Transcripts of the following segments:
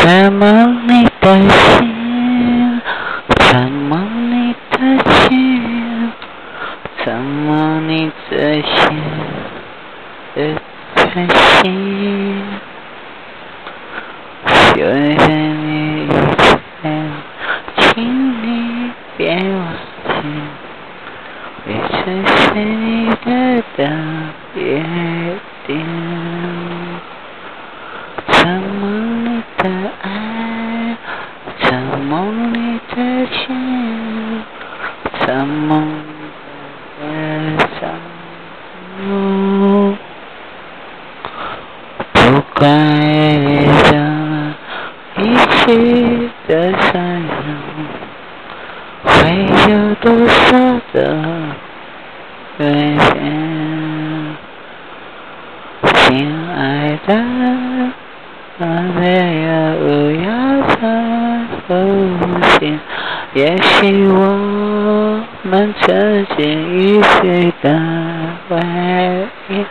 承蒙你的心，承蒙你的情，承蒙你这些的真心，就在你以前，请你别忘记，别只是你的约定。承蒙你的爱，承蒙你的情，承蒙你的伤痛，不管遇到一起的相拥，会有多少的改变，亲爱的。没有要的不行，也许我们曾经一起的回忆，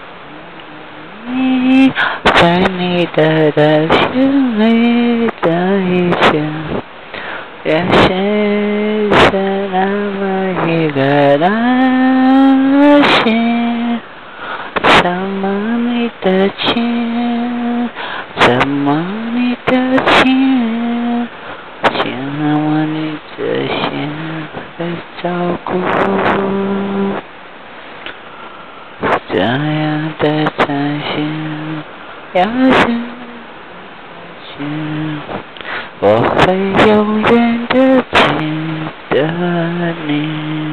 你在你的心里的一切，也许是那么一个担心，承蒙你的情。承蒙你的情，承蒙你这些的照顾，这样的真心要是下去，我会永远的记得你，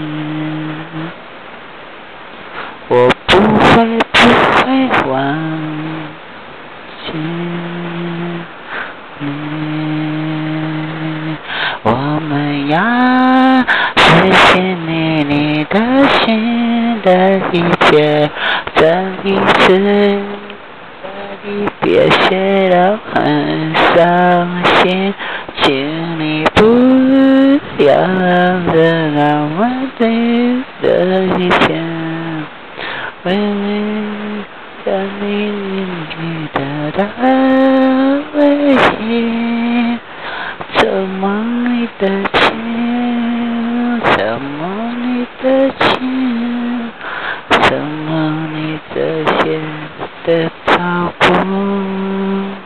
我不会忘记我们要实现你的心的一切，这一次的离别写得很伤心，请你不要让我对的一切，为你的你的唯一。承蒙你的情，承蒙你的情，承蒙你这些的照顾。